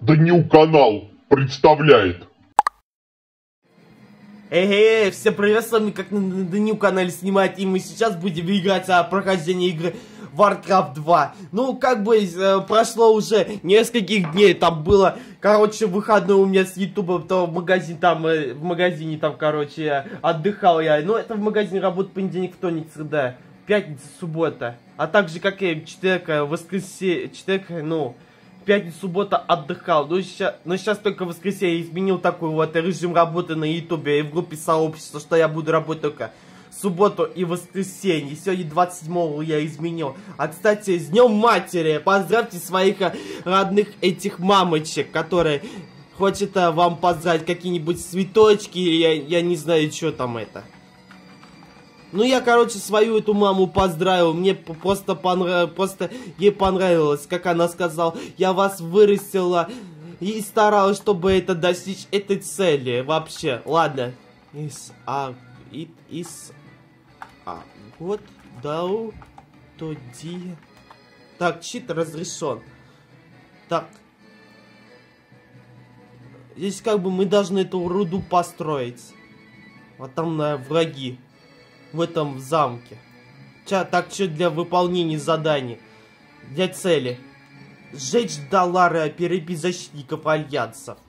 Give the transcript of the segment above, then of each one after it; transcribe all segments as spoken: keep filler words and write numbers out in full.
Данил канал представляет. Эй, всем привет, с вами как на Данил канале снимать, и мы сейчас будем играть о прохождении игры Warcraft два. Ну, как бы, э, прошло уже нескольких дней, там было, короче, выходной у меня с ютуба, то в магазин, там, э, в магазине, там, короче, я отдыхал я. Ну, это в магазине работает понедельник, вторник, среда, пятница, суббота. А также, как и четверг, воскресенье, четверг, ну... пятницу, суббота отдыхал, но сейчас, но сейчас только в воскресенье изменил такой вот режим работы на ютубе и в группе сообщества, что я буду работать только в субботу и воскресенье. Сегодня двадцать седьмого я изменил. А, кстати, с Днем Матери! Поздравьте своих родных этих мамочек, которые хочет вам поздравить, какие-нибудь цветочки, я, я не знаю, что там это. Ну, я, короче, свою эту маму поздравил, мне просто понравилось, просто ей понравилось, как она сказала, я вас вырастила и старалась, чтобы это достичь этой цели, вообще, ладно. Из, а, it is, а, вот, дау, то ди. Так, чит разрешен. Так. Здесь как бы мы должны эту руду построить. Вот там на враги. В этом замке. Ча, так, что для выполнения заданий? Для цели. Сжечь доллары, перебить защитников альянсов.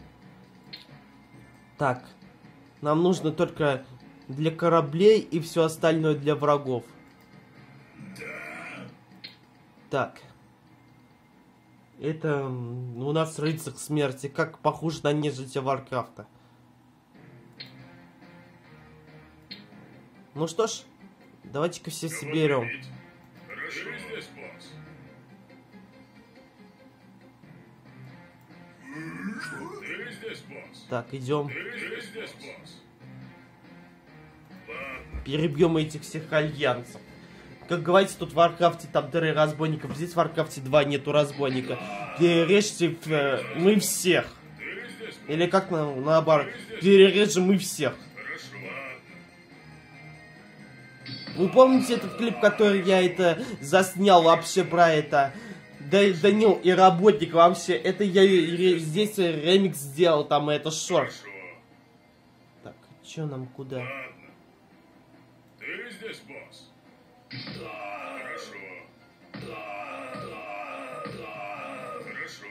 Так. Нам нужно только для кораблей и все остальное для врагов. Так. Это у нас рыцарь смерти. Как похоже на нежити Варкрафта. Ну что ж, давайте-ка все соберем. Так, идем. Перебьем этих всех альянсов. Как говорится, тут в Варкрафте там три разбойников, здесь в Варкрафте два нету разбойника. Перережьте э, мы всех. Или как на, наоборот, перережем мы всех. Вы помните этот клип, который я это заснял вообще про это? Да, Данил и работник вообще. Это я здесь ремикс сделал, там это шорт. Так, что нам куда? Ладно. Ты здесь, босс? Да. Хорошо. Да, да, да. Хорошо.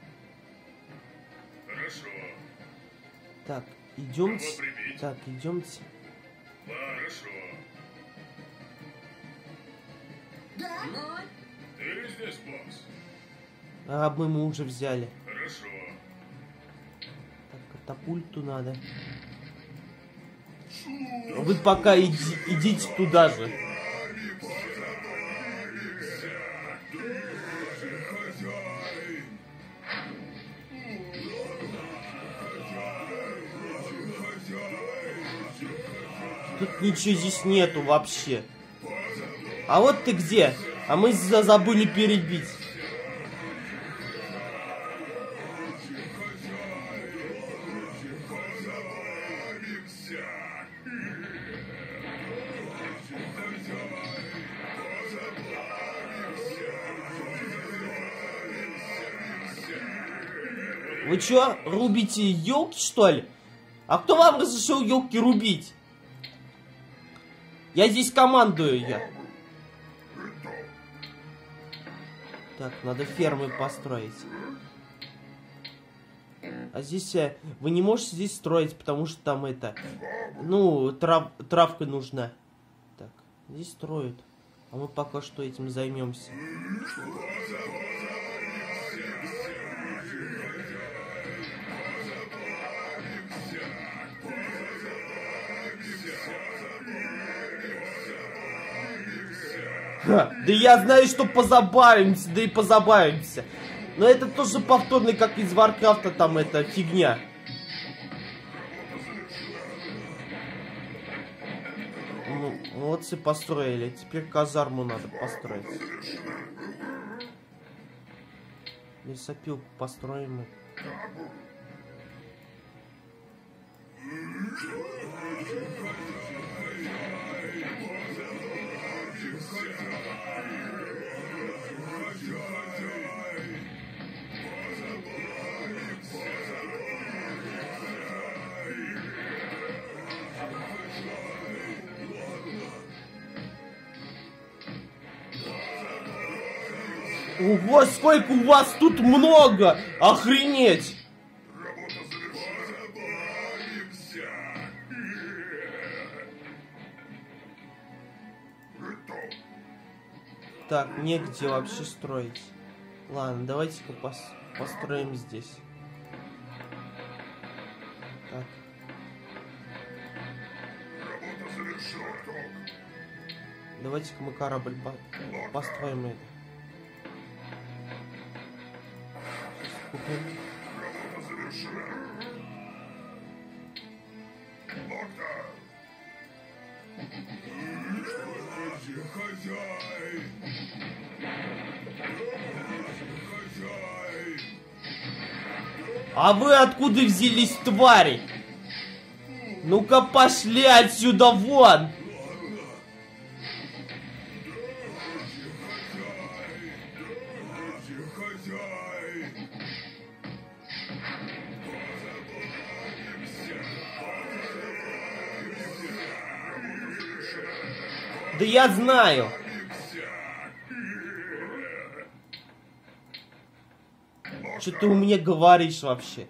Хорошо. Так, идемте. Так, идемте. Хорошо. Да? Ты здесь, босс? Рабы мы уже взяли. Хорошо. Так, катапульту надо. Вы пока иди, идите туда же. Тут ничего здесь нету вообще. А вот ты где? А мы забыли перебить. Вы чё, рубите елки, что ли? А кто вам разрешил елки рубить? Я здесь командую, я. Так, надо фермы построить. А здесь вы не можете здесь строить, потому что там это, ну, трав, травка нужна. Так, здесь строят. А мы пока что этим займемся. Ха, да я знаю, что позабавимся, да и позабавимся. Но это тоже повторный, как из Варкрафта, там эта фигня. Ну, молодцы, построили. Теперь казарму надо построить. Лесопилку построим мы. Ого, сколько у вас тут много! Охренеть! Работа завершена. Позабавимся. Готов. Так, негде вообще строить. Ладно, давайте-ка пос построим здесь. Так. Работа завершена. Давайте-ка мы корабль по построим это. Купим. Работа завершена. Доктор. Хозяин. Хозяин. А вы откуда взялись, твари? Ну-ка пошли отсюда вон! Хозяин. Да я знаю! Что ты у меня говоришь вообще?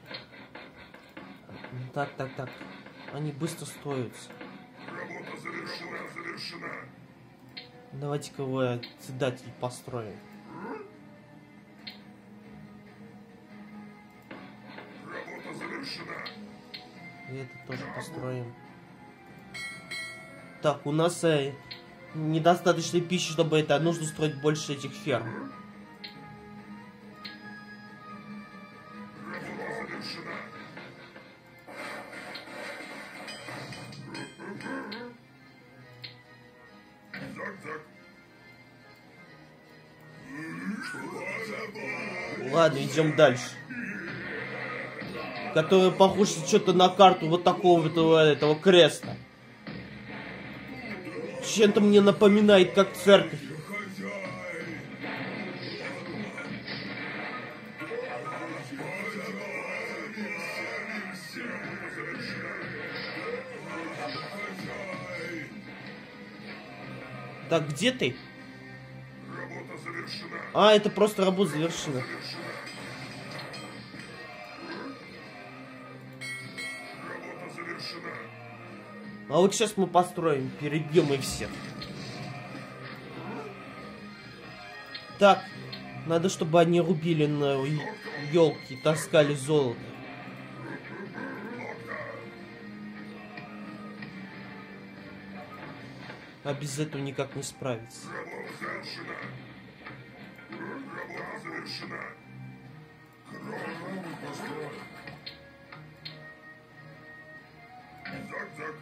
Так, так, так. Они быстро строятся. Работа завершена. Завершена. Давайте-ка вы председатель построим. Работа завершена. И это тоже построим. Так, у нас э, недостаточно пищи, чтобы это. Нужно строить больше этих ферм. Работа завершена. Зак-зак. Ладно, идем дальше. Который похож что-то на карту вот такого вот этого, этого креста. Чем-то мне напоминает, как церковь. Так, где ты? Работа завершена. А, это просто работа завершена. Работа завершена. А вот сейчас мы построим, перебьем и всех. Так, надо, чтобы они рубили на елки, таскали золото. А без этого никак не справиться. Работа завершена. Работа завершена. Кровь построен. Зак-зак.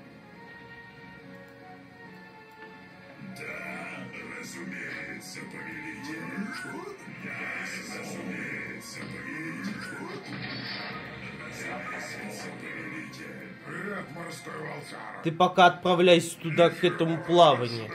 Да, разумеется, повелитель. Да, разумеется, повелитель. Разумеется, повелитель. Привет, морской волчара. Ты пока отправляйся туда, к этому плаванию.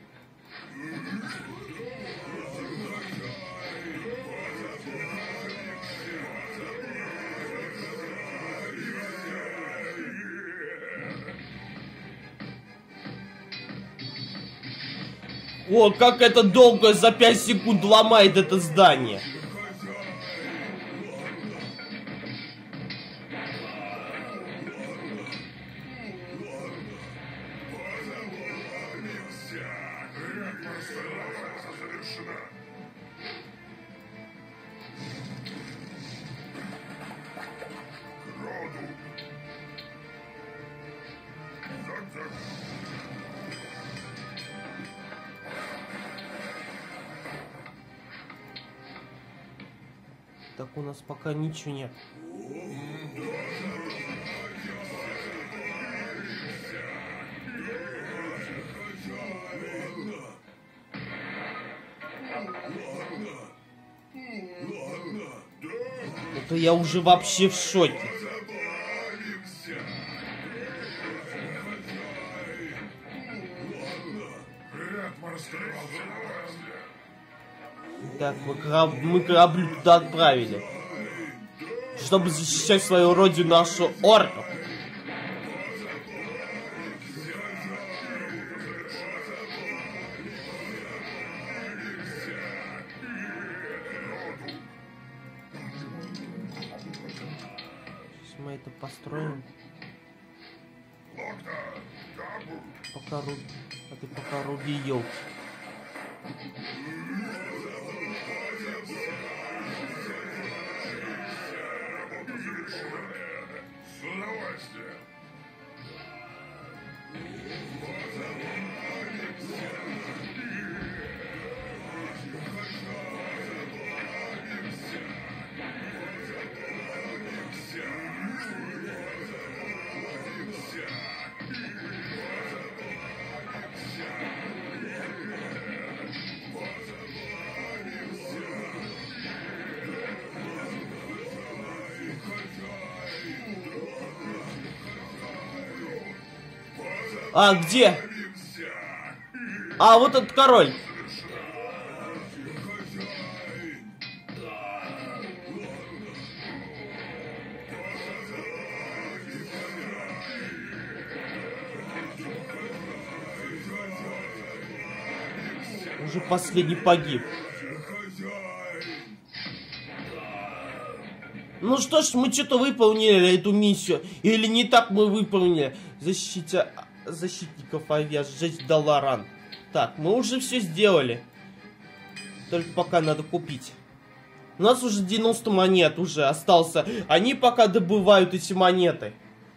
О, как это долго за пять секунд ломает это здание. Завершена. Роду. Зак-зак. Так у нас пока ничего нет. Это я уже вообще в шоке. Привет, морской волчара. Так, мы, кораб... мы корабли туда отправили. Чтобы защищать свою родину, нашу орков. Давай это построим. Пока руби. А ты пока руби елки. С удовольствием. А, где? А, вот этот король. Уже последний погиб. Ну что ж, мы что-то выполнили эту миссию. Или не так мы выполнили. Защите защитников авиа, сжечь Даларан. Так, мы уже все сделали. Только пока надо купить. У нас уже девяносто монет уже остался. Они пока добывают эти монеты.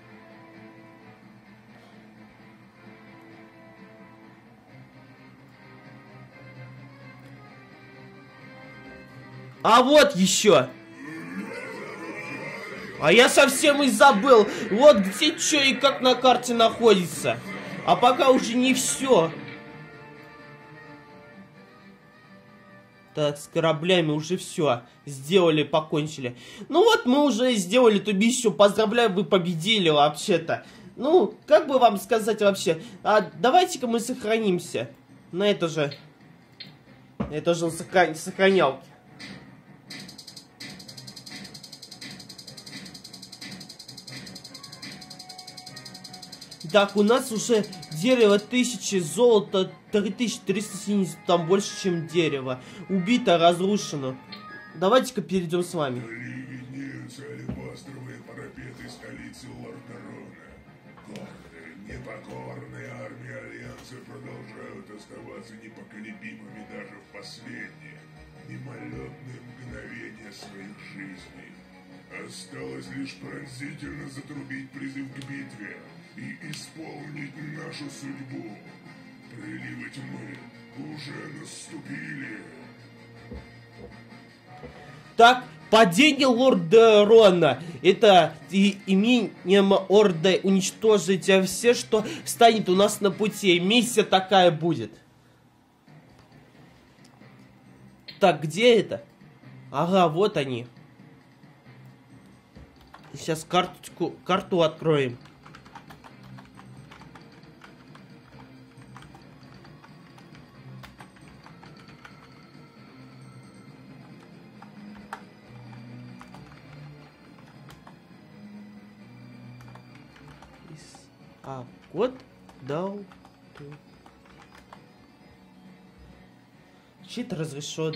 А вот еще. А я совсем и забыл. Вот где что и как на карте находится. А пока уже не все. Так, с кораблями уже все. Сделали, покончили. Ну вот, мы уже сделали эту миссию. Поздравляю, вы победили вообще-то. Ну, как бы вам сказать вообще. А давайте-ка мы сохранимся. На это же. Это же сохран... сохранялки. Так, у нас уже дерево тысячи, золото три тысячи триста семьдесят, там больше, чем дерево. Убито, разрушено. Давайте-ка перейдем с вами. Виднеются алебастровые парапеты столицы Лордерона. Гордые, непокорные армии Альянса продолжают оставаться непоколебимыми даже в последние мимолетные мгновения своих жизней. Осталось лишь пронзительно затрубить призыв к битве и исполнить нашу судьбу. Приливы тьмы уже наступили. Так, падение Лордерона. Это и именем Орды уничтожить все, что встанет у нас на пути. Миссия такая будет. Так, где это? Ага, вот они. Сейчас карточку, карту откроем. А, вот дал. Щит разрешен.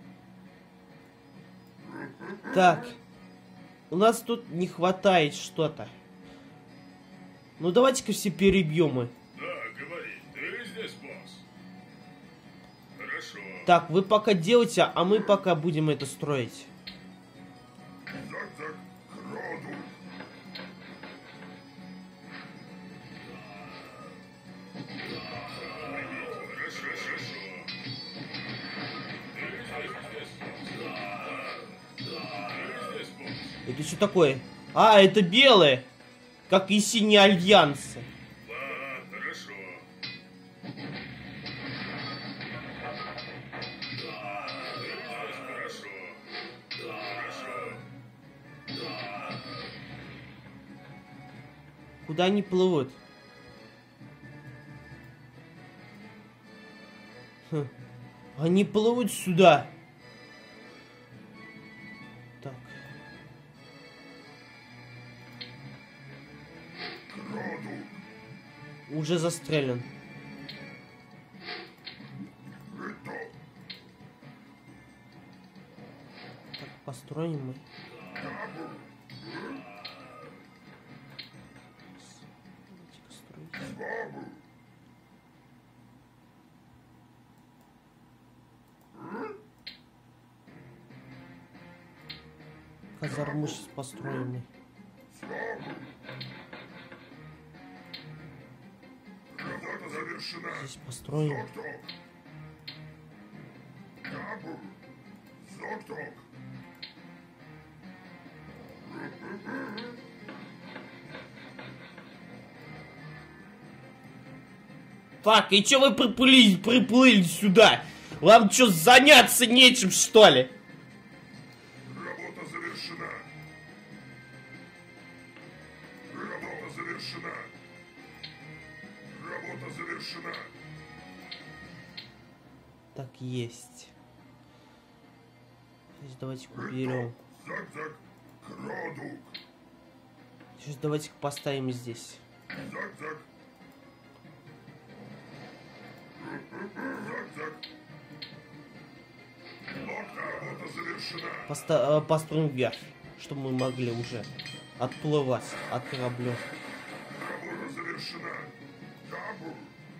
Так. У нас тут не хватает что-то. Ну давайте-ка все перебьем мы. Да, говори, ты здесь, босс? Хорошо. Так, вы пока делайте, а мы пока будем это строить. Так, так, к роду. Хорошо, хорошо. Это что такое? А, это белые. Как и синие альянсы. Да, хорошо. Хорошо. Хорошо. Куда они плывут? Хм. Они плывут сюда. Так. Уже застрелен. Так, построим мы. Казарму мы сейчас построим. Работа завершена. Здесь построим. Зок-ток. Кабу. Зок-ток. Так, и чё вы приплыли, приплыли сюда? Вам чё, заняться нечем, что ли? Работа завершена. Работа завершена. Работа завершена. Так, есть. Сейчас давайте уберем. Зак-зак. Крадук. Сейчас давайте поставим здесь. Зак-зак. Зак-зак. Локта. Работа завершена. Поста э, построим вверх, чтобы мы могли уже отплывать от корабля. Работа завершена. Кабу.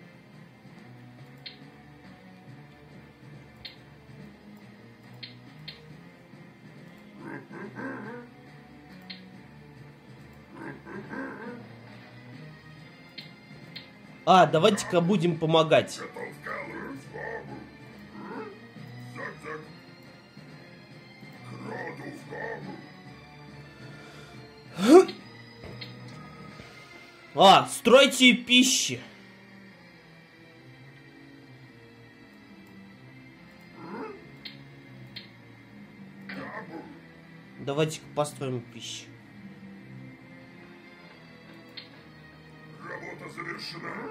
А, давайте-ка будем помогать. Готов Каллу. Кабу. Зак-зак. Краду в Кабу. А, стройте пищи. Кабу. Давайте-ка построим пищу. Работа завершена.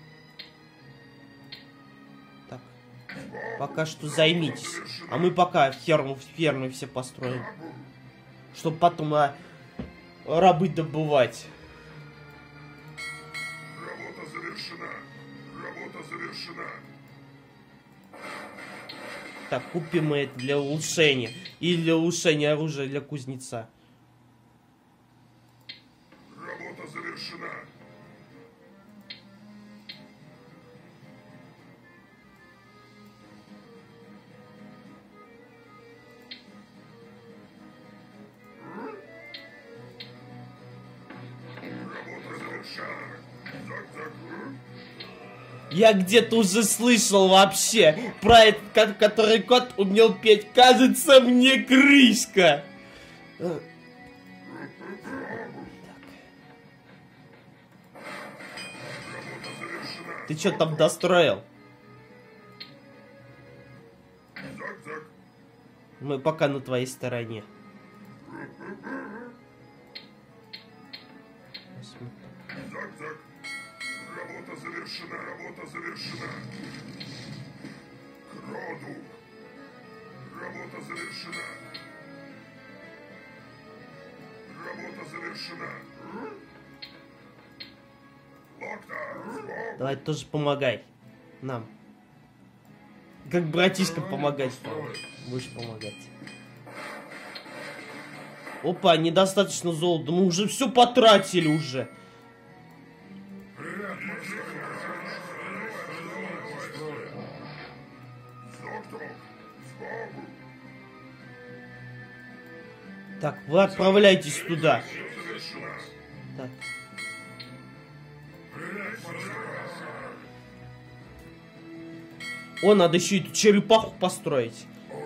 Так. Пока что займитесь. А мы пока ферму, фермы все построим. Чтобы потом а, рабы добывать. Работа завершена. Работа завершена. Так, купим мы это для улучшения. И для улучшения оружия для кузнеца. Работа завершена. Работа завершена. Зак-зак. Я где-то уже слышал вообще про этот, ко- который кот умел петь. Кажется, мне крышка. Э, Работа завершена. Ты что там достроил? Зак-зак. Мы пока на твоей стороне. Зак-зак. Работа завершена. Работа завершена. Краду. Работа завершена. Работа завершена. Локта. Давай тоже помогай нам. Как братишка помогать будешь помогать. Опа, недостаточно золота. Мы уже все потратили уже. Так, вы отправляйтесь туда. Так. О, надо еще эту черепаху построить.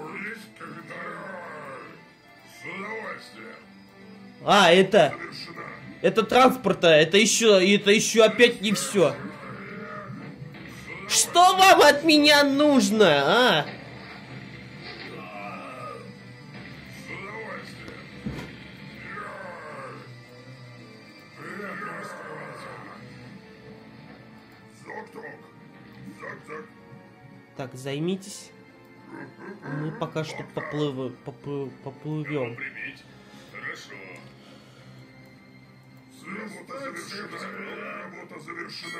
А, это... Это транспорта, это еще... Это еще опять не все. Что вам от меня нужно, а? Так, займитесь. Мы пока что поплывем. Поплы, поплывем. Хорошо. Работа завершена. Работа завершена.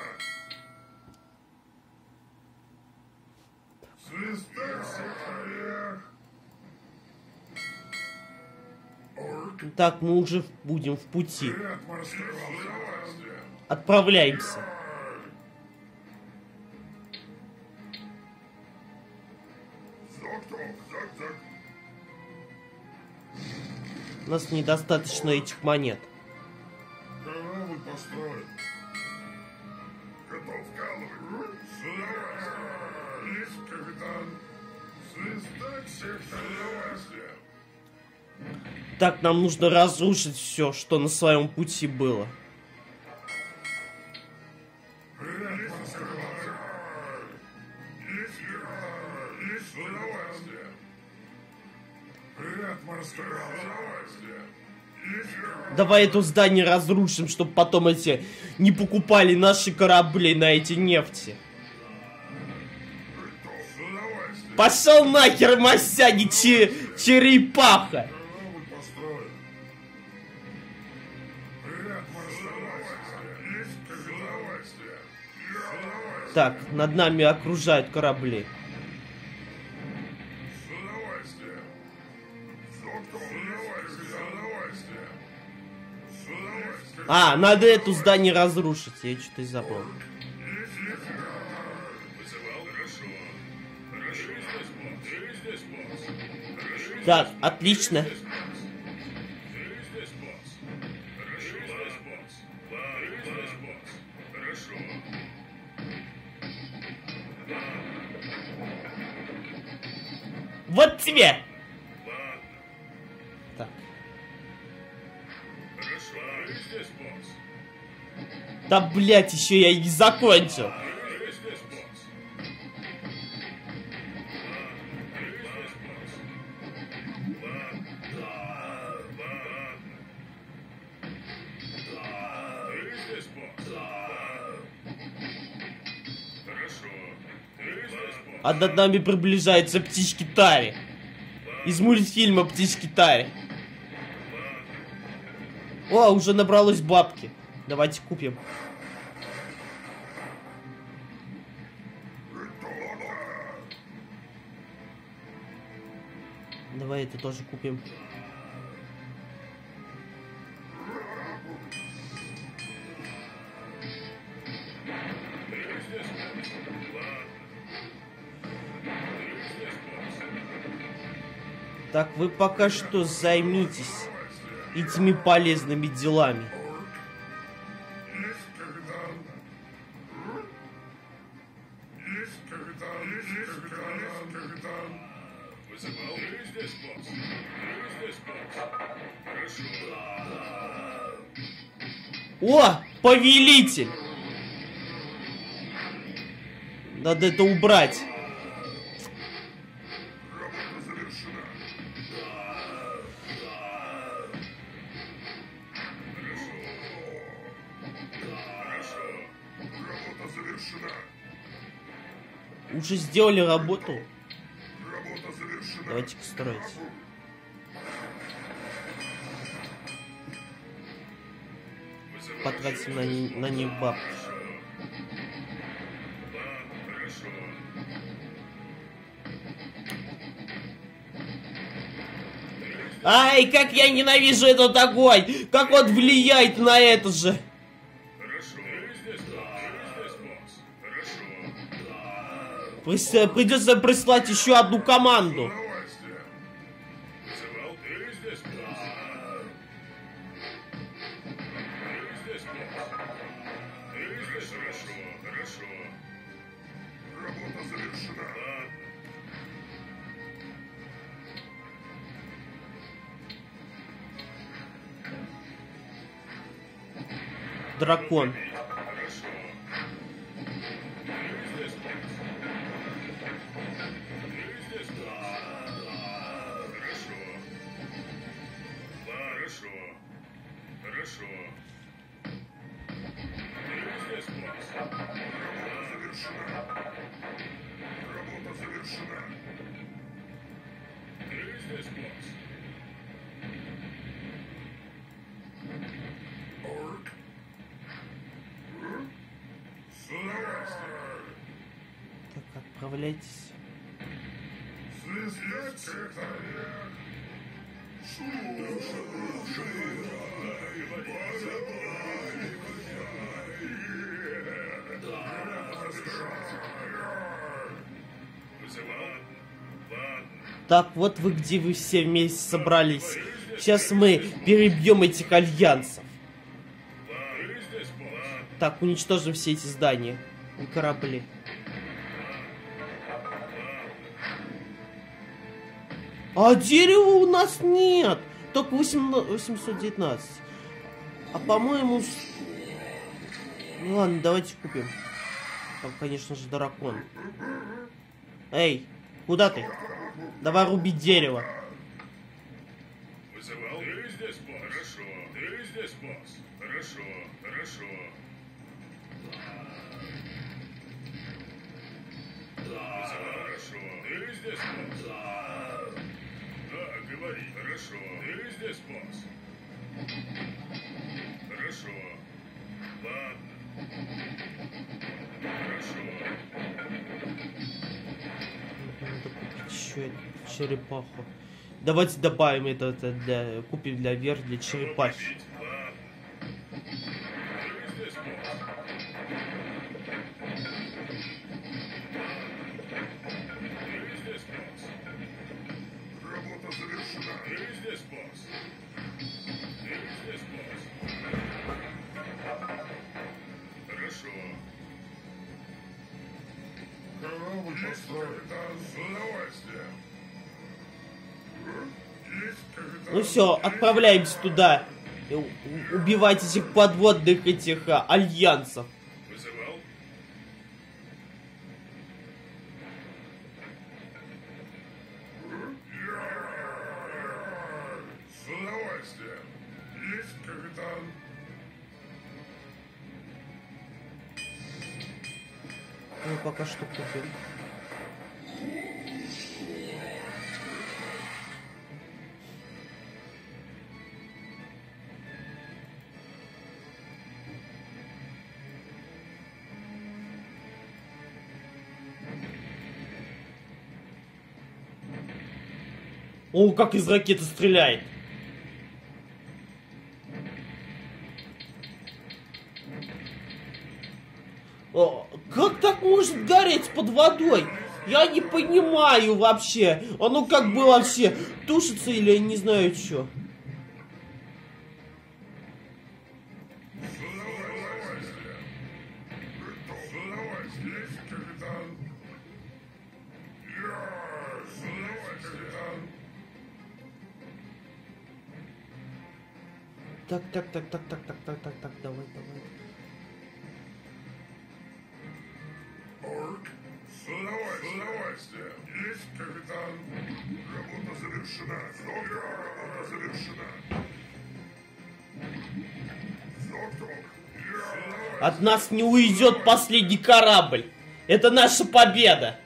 Так, мы уже в- будем в пути. Отправляемся. Зок-ток, зак-зак. У нас недостаточно этих монет. Корабль построен. Готов вкалывать. Сюда. Есть, капитан. Свистать всех с удовольствием. Так, нам нужно разрушить все, что на своем пути было. Давай это здание разрушим, чтобы потом эти не покупали наши корабли на эти нефти. Пошел нахер, Масяги, че черепаха! Так, над нами окружают корабли. А, надо это здание разрушить. Я что-то и забыл. Так, отлично. Вот тебе! Так. Да, блять, еще я и не закончил. А над нами приближаются птички Тари. Из мультфильма «Птички Тари». О, уже набралось бабки. Давайте купим. Давай это тоже купим. Так, вы пока что займитесь этими полезными делами. О, повелитель! Надо это убрать. Уже сделали работу. Давайте-ка строить. Потратим на, не, на них бабки. Ай, как я ненавижу этот огонь! Как он влияет на это же! Придется прислать еще одну команду. Дракон. Так, отправляйтесь. Так, вот вы где вы все вместе собрались. Сейчас мы перебьем этих альянсов. Так, уничтожим все эти здания и корабли. А дерева у нас нет. Только восемьсот девятнадцать. А по-моему... Ну ладно, давайте купим. Там, конечно же, дракон. Эй, куда ты? Давай рубить дерево. Вызывал? Ты здесь, босс? Хорошо. Ты здесь, босс? Хорошо, хорошо. Вызывал? Хорошо. Ты здесь, босс? Да, говори. Хорошо. Ты здесь, босс? Хорошо. Ладно. Хорошо. Еще черепаху. Давайте добавим это, это для... Купим для Вер, для черепахи. Работа завершена. Ты здесь, босс? Ты здесь, босс? Хорошо. Корабль построен. С удовольствием. Есть, капитан. Ну все, отправляемся туда. И у- убивать этих подводных этих а, альянсов. Вызывал? С удовольствием. Есть, капитан. Ну пока что купим. О, как из ракеты стреляет. О, как так может гореть под водой? Я не понимаю вообще. Оно как бы вообще тушится или я не знаю что. С удовольствием. С удовольствием. Есть, капитан. Я. С удовольствием, капитан. Так, так, так, так, так, так, так, так, так, давай, давай. Орк. С удовольствием. С удовольствием. Есть, капитан. Работа завершена. Доктор, работа завершена. Доктор. Я. От нас не уйдет последний корабль. Это наша победа.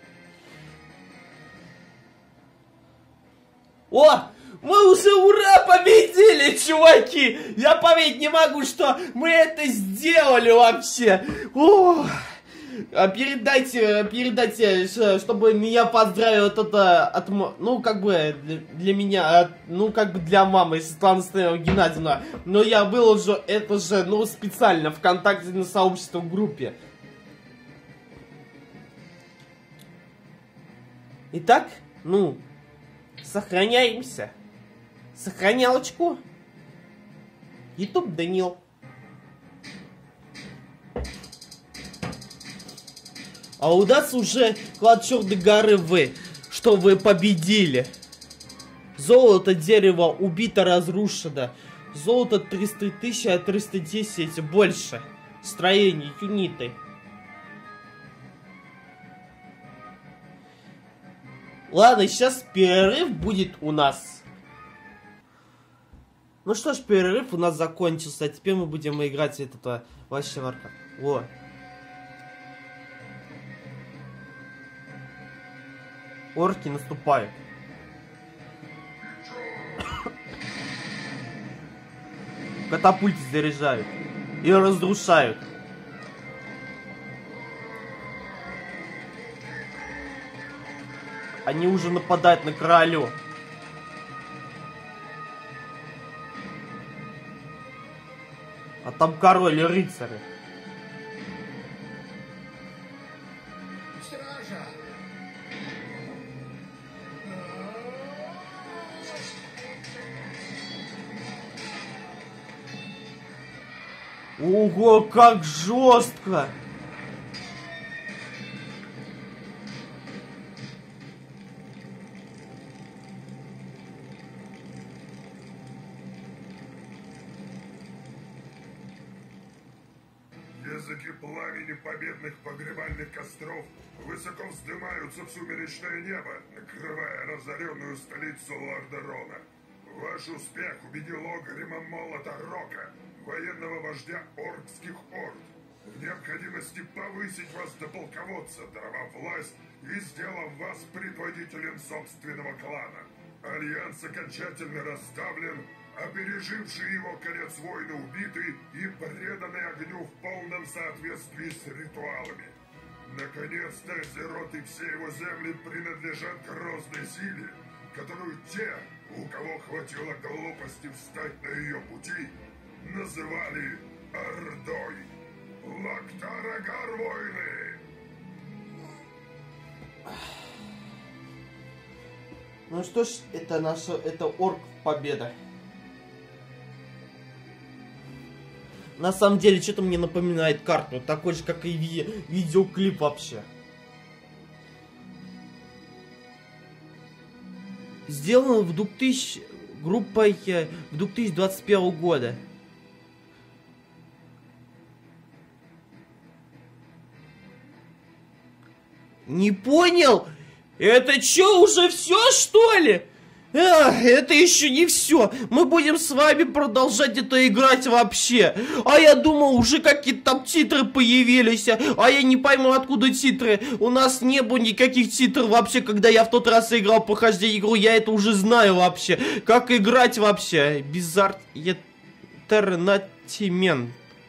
О! Мы уже ура победили, чуваки! Я поверить не могу, что мы это сделали вообще. О! А передайте, передайте, ш- чтобы меня поздравил это от, м- ну как бы для, для меня, от- ну как бы для мамы Светланы Станиславовны Геннадьевны. Но я выложу это же, ну специально ВКонтакте на сообщество в группе. Итак, ну, сохраняемся. Сохранялочку. Ютуб Данил. А у нас уже клад Черной горы вы, что вы победили. Золото, дерево убито, разрушено. Золото триста тысяч, а триста десять больше. Строение, юниты. Ладно, сейчас перерыв будет у нас. Ну что ж, перерыв у нас закончился. А теперь мы будем играть в этот вообще варка. Во. Орки наступают. Катапульты заряжают. И разрушают. Они уже нападают на королю. А там король и рыцари. Стража! Ого, как жестко! Языки пламени победных погребальных костров высоко вздымаются в сумеречное небо, накрывая разоренную столицу Лордерона. Ваш успех убедил Огрима Молота Рока, военного вождя оркских орд, в необходимости повысить вас до полководца, даровав власть и сделав вас предводителем собственного клана. Альянс окончательно расставлен, а переживший его конец войны убиты и преданы огню в полном соответствии с ритуалами. Наконец-то Азерот и все его земли принадлежат грозной силе, которую те, у кого хватило глупости встать на ее пути, называли Ордой. Лактарагар войны! Ну что ж, это наша, это орк победа. На самом деле, что-то мне напоминает карту, такой же, как и ви видеоклип вообще. Сделано в двухтысячном группой в две тысячи двадцать первого года. Не понял? Это что, уже все, что ли? Эх, это еще не все. Мы будем с вами продолжать это играть вообще. А я думал, уже какие-то там титры появились. А я не пойму, откуда титры. У нас не было никаких титров вообще, когда я в тот раз играл прохождение игру. Я это уже знаю вообще. Как играть вообще. Bizarre Eternament.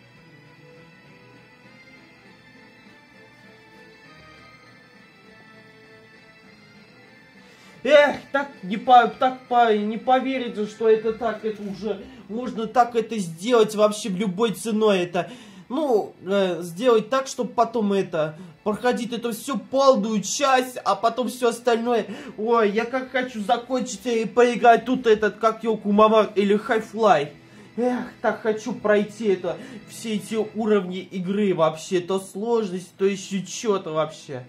Эх, так не, по, так по, не поверите, что это так, это уже можно так это сделать вообще любой ценой. Это, ну, э, сделать так, чтобы потом это, проходить это все полную часть, а потом все остальное. Ой, я как хочу закончить и поиграть тут этот, как Йоку Мамар или Half-Life. Эх, так хочу пройти это, все эти уровни игры вообще, то сложность, то еще что-то вообще.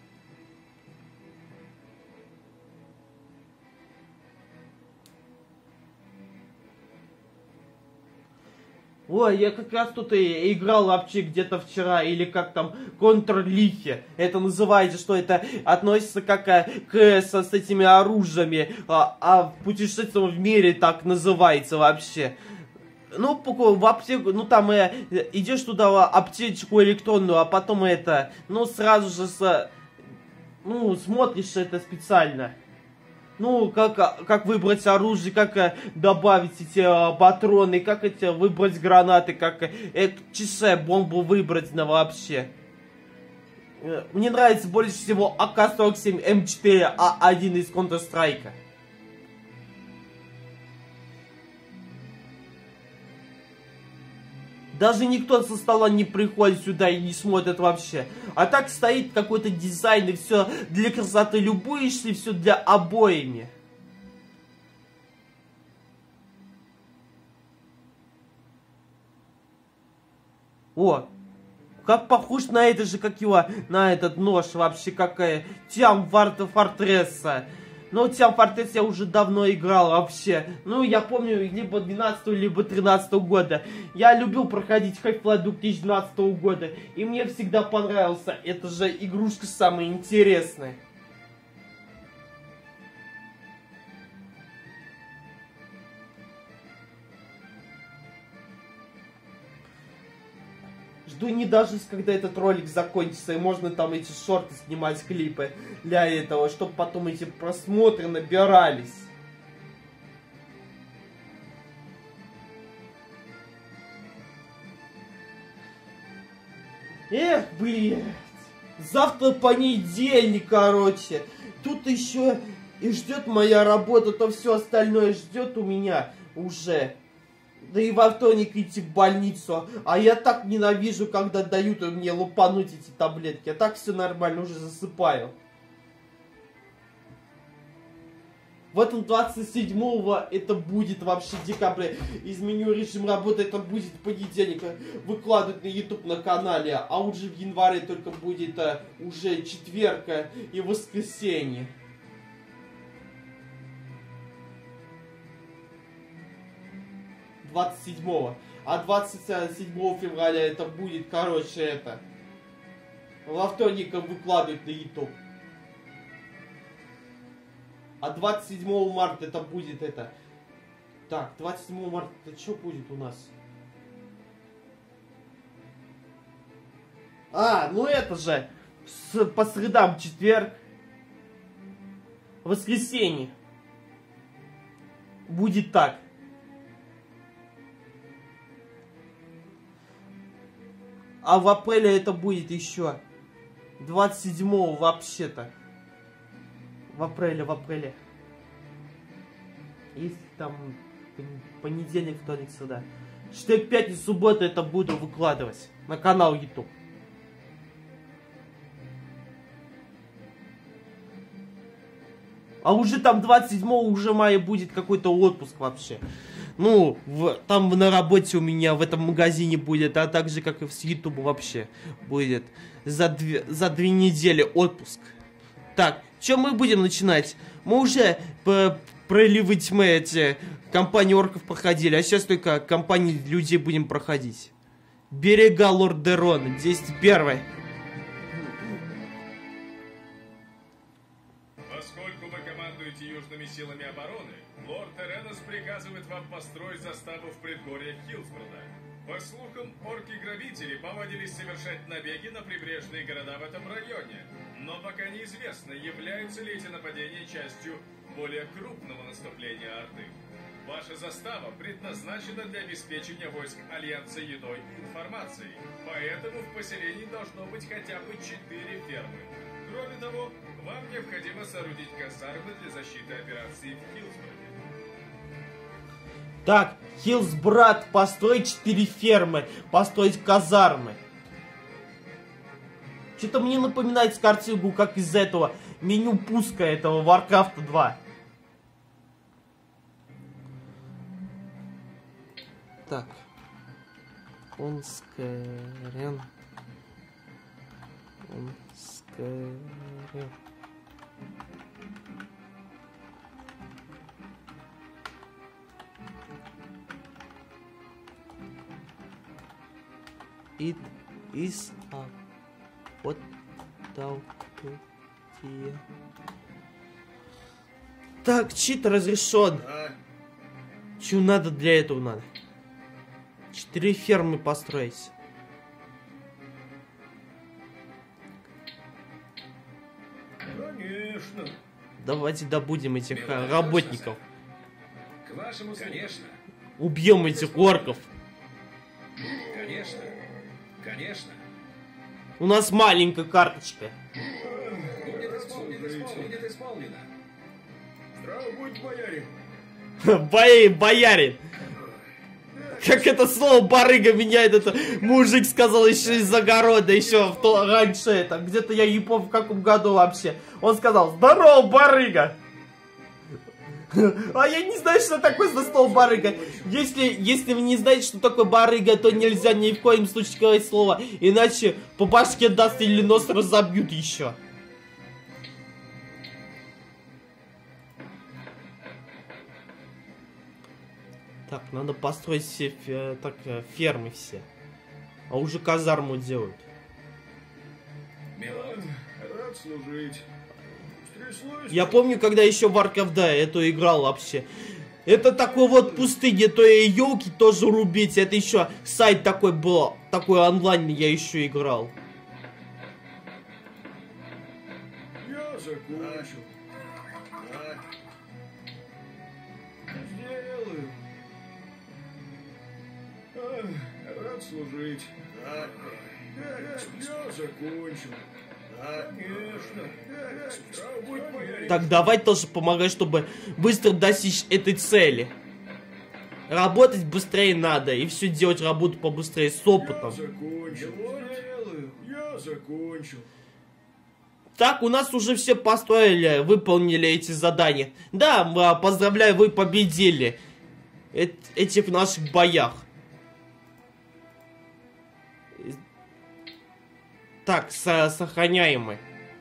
Ой, я как раз тут и играл вообще где-то вчера, или как там, Контр-Лихе. Это называется, что это относится как к с, с этими оружиями, а, а в путешествии в мире так называется вообще. Ну, в аптеку, ну там э, идешь туда в аптечку электронную, а потом это, ну сразу же, с, ну смотришь это специально. Ну, как, как выбрать оружие, как добавить эти а, патроны, как эти выбрать гранаты, как э, часы бомбу выбрать на вообще. Мне нравится больше всего А К сорок семь М четыре А один из Counter-Strike. Даже никто со стола не приходит сюда и не смотрит вообще. А так стоит какой-то дизайн, и все для красоты любуешься, и все для обоями. О, как похож на это же, как его, на этот нож вообще, какая Тям Фортресса. Но Тям Фортресс я уже давно играл вообще. Ну, я помню, либо двенадцатого, либо тринадцатого года. Я любил проходить Half-Life две тысячи двенадцатого года. И мне всегда понравился. Это же игрушка самая интересная. Жду не дождусь, когда этот ролик закончится, и можно там эти шорты снимать, клипы для этого, чтобы потом эти просмотры набирались. Эх, блядь. Завтра понедельник, короче. Тут еще и ждет моя работа, то все остальное ждет у меня уже. Да и во вторник идти в больницу. А я так ненавижу, когда дают мне лупануть эти таблетки. А так все нормально, уже засыпаю. В этом двадцать седьмого это будет вообще декабря. Изменю режим работы, это будет понедельник. Выкладывать на YouTube на канале. А уже в январе только будет а, уже четверг и воскресенье. двадцать седьмого. А двадцать седьмого февраля это будет, короче, это... Во вторник выкладывать на YouTube. А двадцать седьмого марта это будет это... Так, двадцать седьмого марта это что будет у нас? А, ну это же... С, по средам четверг. Воскресенье. Будет так. А в апреле это будет еще двадцать седьмого вообще-то. В апреле, в апреле. Если там понедельник, вторник, среда. Четверг, пятница, суббота это буду выкладывать на канал YouTube. А уже там двадцать седьмого уже мая будет какой-то отпуск вообще. Ну, в, там на работе у меня в этом магазине будет, а также как и с YouTube вообще будет за две, за две недели отпуск. Так, что мы будем начинать? Мы уже по проливы тьмы эти компании орков проходили, а сейчас только компании людей будем проходить. Берега Лордерона, десять первый. Поскольку вы командуете южными силами обороны, лорд Теренос приказывает вам построить заставу в предгорьях Хилсброда. По слухам, орки-грабители повадились совершать набеги на прибрежные города в этом районе. Но пока неизвестно, являются ли эти нападения частью более крупного наступления Орды. Ваша застава предназначена для обеспечения войск Альянса едой и информацией, поэтому в поселении должно быть хотя бы четыре фермы. Кроме того, вам необходимо соорудить казармы для защиты операций в Хилсброде. Так, Хилсброд, построить четыре фермы, построить казармы. Что-то мне напоминает картинку, как из этого меню пуска этого Warcraft два. Так. Онскерен. Онскерен. It is a what Так, чит разрешен. А? Чего надо для этого надо? Четыре фермы построить. Конечно. Давайте добудем этих а, работников. К вашему конечно. Убьем этих орков. Конечно. Конечно. У нас маленькая карточка. Будет исполнено, будет исполнено. Здраво будь, боярин. Бо боярин. Как это слово барыга меняет, это мужик сказал еще из огорода, еще в то, раньше это, где-то я не помню в каком году вообще. Он сказал: здорово, барыга. А я не знаю, что такое за слово барыга. Если, если вы не знаете, что такое барыга, то нельзя ни в коем случае говорить слово, иначе по башке даст или нос разобьют еще. Так, надо построить все фе так, фермы все. А уже казарму делают. Милорд, рад служить. Стряслось? Я помню, когда еще в Warcraft два эту играл вообще. Это такой вот пустыня, то и елки тоже рубить. Это еще сайт такой был, такой онлайн я еще играл. Я закончил. А. Сделаю. А, рад служить. Да. Я закончил. Да, конечно. Здраво будь, боярин. Так, давай тоже помогай, чтобы быстро достичь этой цели. Работать быстрее надо, и все делать работу побыстрее, с опытом. Я закончил. Сделаю. Я закончил. Так, у нас уже все построили, выполнили эти задания. Да, поздравляю, вы победили э этих в наших боях. Так, со сохраняем мы.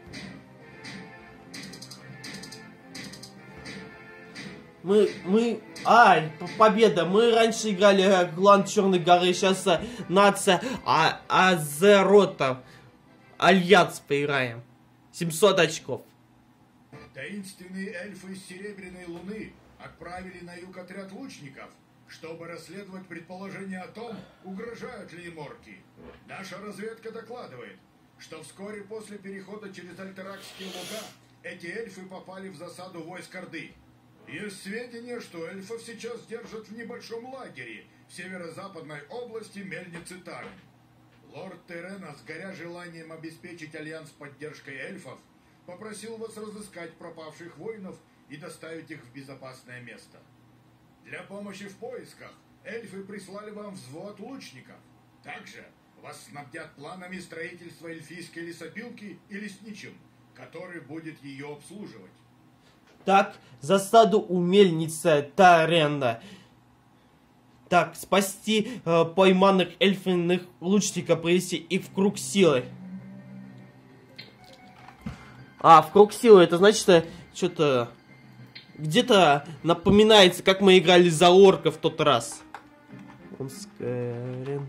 Мы, мы... А, победа. Мы раньше играли клан Черной горы, сейчас нация а, Азерота. Альянс поиграем. семьсот очков. Таинственные эльфы из Серебряной Луны отправили на юг отряд лучников, чтобы расследовать предположение о том, угрожают ли им орки. Наша разведка докладывает, что вскоре после перехода через Альтеракские луга эти эльфы попали в засаду войск Орды. Есть сведения, что эльфов сейчас держат в небольшом лагере в северо-западной области Мельницы Тары. Лорд Теренос, горя желанием обеспечить альянс поддержкой эльфов, попросил вас разыскать пропавших воинов и доставить их в безопасное место. Для помощи в поисках эльфы прислали вам взвод лучников. Также вас снабдят планами строительства эльфийской лесопилки и лесничим, который будет ее обслуживать. Так, засаду у мельницы Таренда. Так, спасти э, пойманных эльфиных лучников, привести их в круг силы. А, в круг силы, это значит, что-то где-то напоминается, как мы играли за орка в тот раз. Он скорен.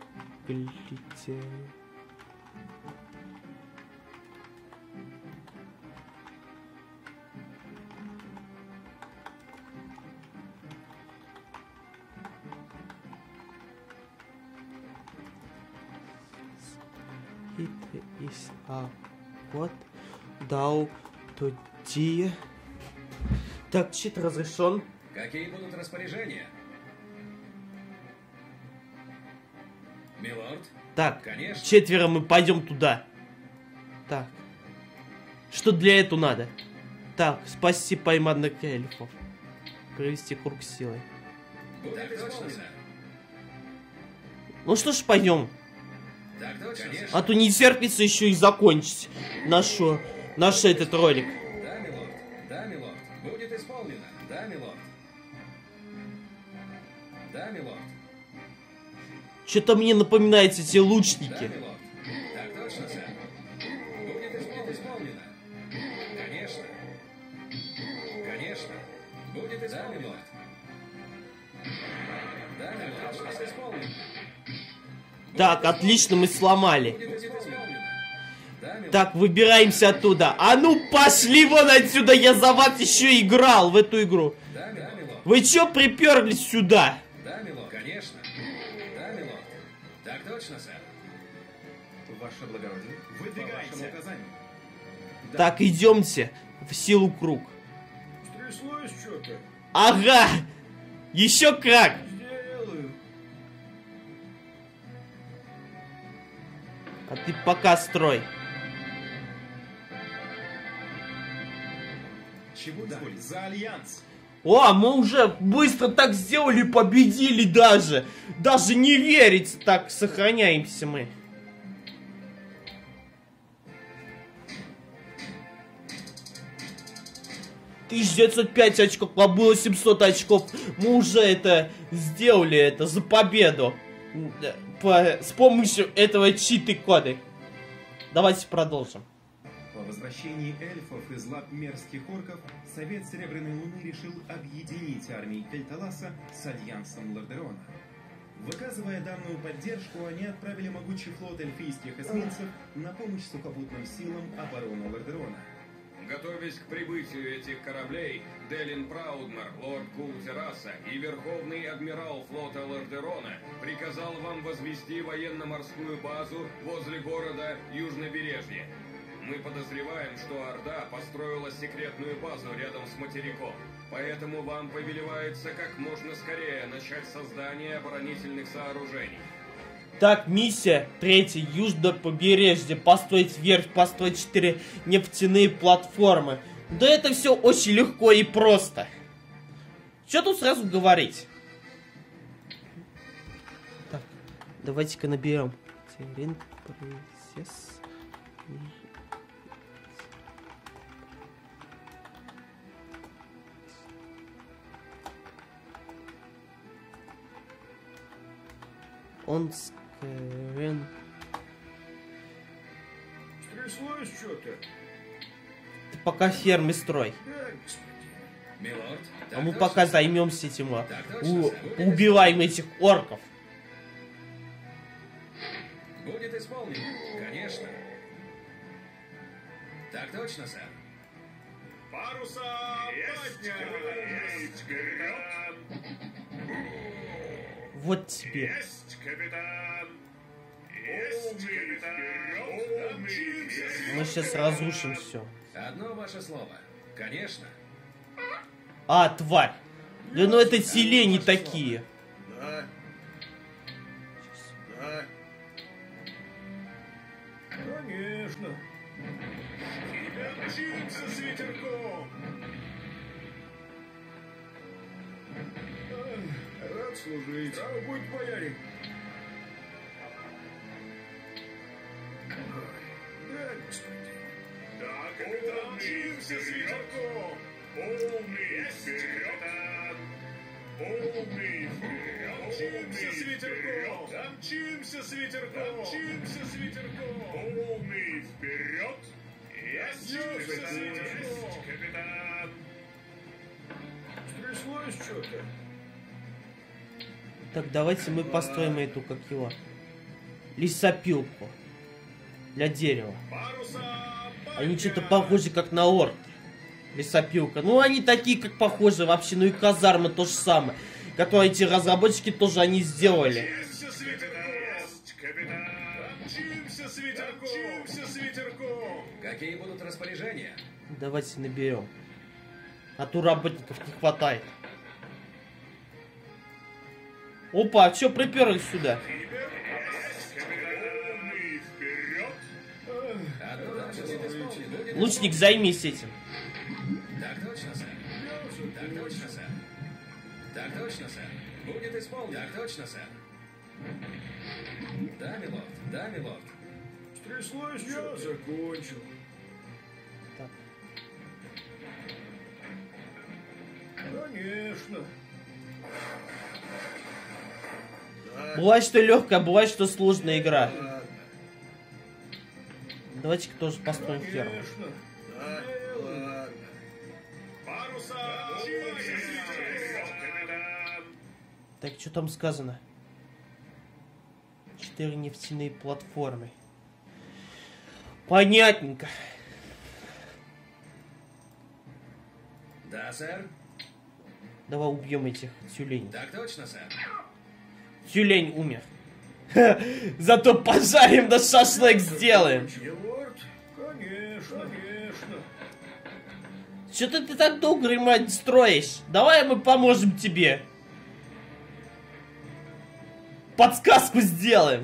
Is a what дал тоді. Так, чит разрешен. Какие будут распоряжения? Милорд? Так, Конечно. четверо мы пойдем туда. Так. Что для этого надо? Так, спасти пойманных эльфов. Провести круг силы. Будет исполнено. Ну что ж, пойдем. Так точно. Конечно. А то не терпится еще и закончить нашу, наш этот ролик. Да, милорд. Да, милорд. Будет исполнено. Да, милорд. Да, милорд. Что-то мне напоминают эти Да, лучники. милорд. Так точно, сэр. Будет исп- исполнено. Конечно. Конечно. Будет исполнено. Да, милорд. Да, милорд. Точно исполнено. Так, отлично, мы сломали. Будет исполнено. Да, милорд. Так, выбираемся оттуда. А ну, пошли вон отсюда, я за вас еще играл в эту игру. Да, милорд. Вы че приперлись сюда? Да, милорд. Конечно. Да, милорд. Так точно, сэр. Ваше благородие, выдвигайся. По вашему указанию. Так, идемте в силу круг. Стряслось что-то? Ага! Еще как! Сделаю. А ты пока строй. Чего изволите? За альянс. О, мы уже быстро так сделали, победили даже. Даже не верится. Так, сохраняемся мы. тысяча девятьсот пять очков, а было семьсот очков. Мы уже это сделали, это за победу. По, с помощью этого читы-кода. Давайте продолжим. По возвращении эльфов из лап мерзких орков, Совет Серебряной Луны решил объединить армии Кельталаса с Альянсом Лордерона. Выказывая данную поддержку, они отправили могучий флот эльфийских эсминцев на помощь сухопутным силам обороны Лордерона. Готовясь к прибытию этих кораблей, Делин Праудмер, лорд Кул-Терраса и верховный адмирал флота Лордерона приказал вам возвести военно-морскую базу возле города Южнобережье. Мы подозреваем, что Орда построила секретную базу рядом с материком, поэтому вам повелевается как можно скорее начать создание оборонительных сооружений. Так, миссия третья. Южное побережье. Построить верфь, построить четыре нефтяные платформы. Да это все очень легко и просто. Что тут сразу говорить? Так, давайте-ка наберем. Терен, процесс, он скрин. Стряслось что-то? Ты пока фермы строй. Да, господин. Милорд, А так мы точно, пока сэр. займемся этим, а, Так точно, у- сэр. убиваем этих орков. Будет исполнено, конечно. Так точно, сэр. Паруса поднять! Капитан! Вот тебе. Есть, капитан! Есть, капитан! Мчимся! Мы сейчас разрушим все. Одно ваше слово. Конечно. А, тварь. Да ну это тюлени такие. Да. Да. Конечно. Мчимся с ветерком! Ах, рад служить. Право будь, боярин. Ой, да, господин. Да, капитан, мчимся с ветерком! Полный вперед! Полный вперед! Мчимся с ветерком! Мчимся с ветерком! Мчимся с ветерком! Полный вперед! Есть, есть, капитан! Стряслось что-то? Так, давайте мы построим эту, как его, лесопилку для дерева. Паруса Они что-то похожи как на орк. Лесопилка. Ну, они такие, как похожи вообще. Ну и казарма то же самое. Которые эти разработчики тоже они сделали. Мчимся с ветерком! Есть, капитан! Мчимся с ветерком! Мчимся с ветерком! Какие будут распоряжения? Давайте наберем. А то работников не хватает. Опа, а чё приперлись сюда? Полный вперед! Одно дальше будет исполнено. Будет Лучник, займись этим. Так точно, сэр. Так точно, сэр. Так точно, сэр. Будет исполнено. Так точно, сэр. Да, милорд. Да, милорд. Стряслось что-то? Я закончил. Так. Конечно. Да. Бывает, что легкая, бывает, что сложная игра. Ладно. Давайте-ка тоже построим ферму. Конечно. Да. Ладно. Паруса! Капитан! Так, что там сказано? Четыре нефтяные платформы. Понятненько. Да, сэр. Давай убьем этих тюленей. Так точно, сэр. Тюлень умер. Зато пожарим да шашлык сделаем. Милорд? Конечно, конечно. Что-то ты так долго ремонт строишь. Давай мы поможем тебе. Подсказку сделаем.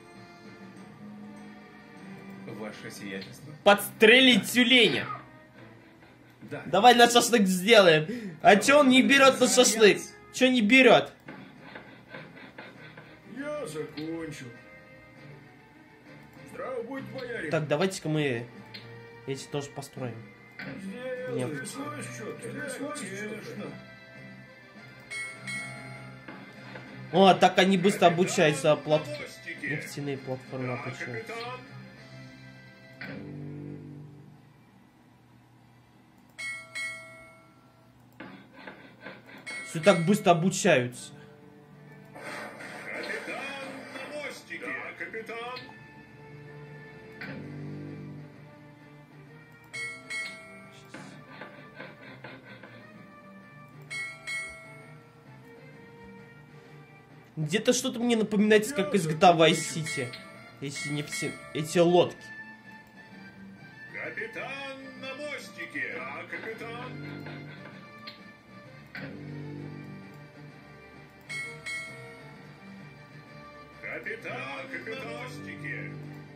Ваше сиятельство. Подстрелить тюленя. Да. Давай на шашлык сделаем. А чё он не берет на шашлык? Чё не берет? Я закончил. Здраво будь, боярин. Так, давайте-ка мы эти тоже построим. Сделай. Нет. Стряслось что-то? Стряслось, конечно. О, так они быстро обучаются. Плат... Мостики. Нефтяные платформы Да, обучаются. капитан. Все так быстро обучаются. Капитан на мостике. Да, капитан. Где-то что-то мне напоминает, как из джи ти эй Vice City. Эти нефти... Эти лодки. Капитан на мостике. Да, капитан. Капитан, капитан на мостике.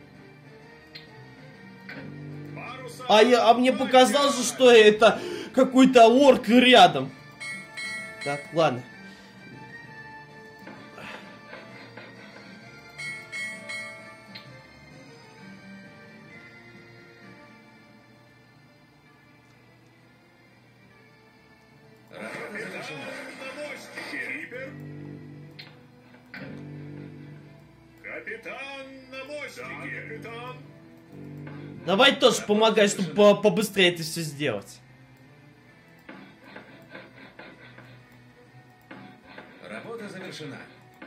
Паруса А, я, а мне показалось, же, что это какой-то орк рядом. Так, ладно. Работа завершена. На мостике. Кипер. Капитан на мостике. Да, капитан. Давай тоже помогай, чтобы по побыстрее это все сделать. Работа завершена.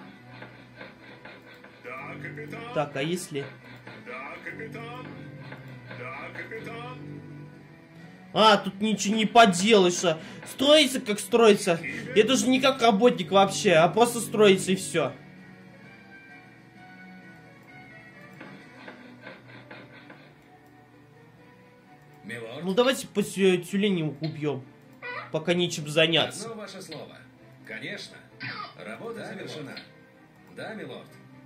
Да, капитан. Так, а если... Да, капитан. Да, капитан. А, тут ничего не поделаешь. А. Строится как строится. Это же не как работник вообще, а просто строится и все. Милорд. Ну давайте по тю- тюленям убьем, пока нечем заняться. Одно ваше слово. Конечно. Работа да, завершена. Милорд. Да, милорд.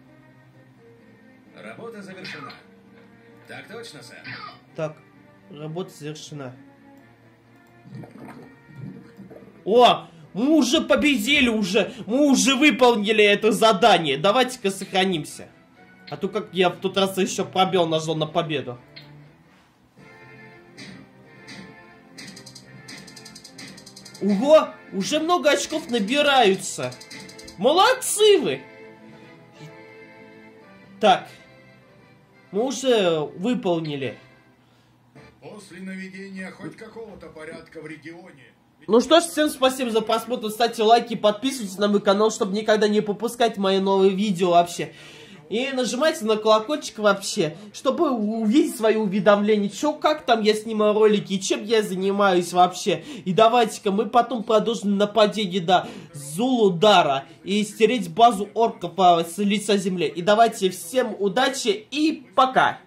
Работа завершена. Так точно, сэр. Так, работа завершена. О, мы уже победили уже, мы уже выполнили это задание. Давайте-ка сохранимся. А то как я в тот раз еще пробел нажал на победу. Ого, уже много очков набираются. Молодцы вы! Так, мы уже выполнили. После наведения хоть какого-то порядка в регионе. Ну что ж, всем спасибо за просмотр, ставьте лайки, подписывайтесь на мой канал, чтобы никогда не пропускать мои новые видео вообще. И нажимайте на колокольчик вообще, чтобы увидеть свои уведомления, что, как там я снимаю ролики, и чем я занимаюсь вообще. И давайте-ка мы потом продолжим нападение до Зулудара и стереть базу орков с лица земли. И давайте всем удачи и пока!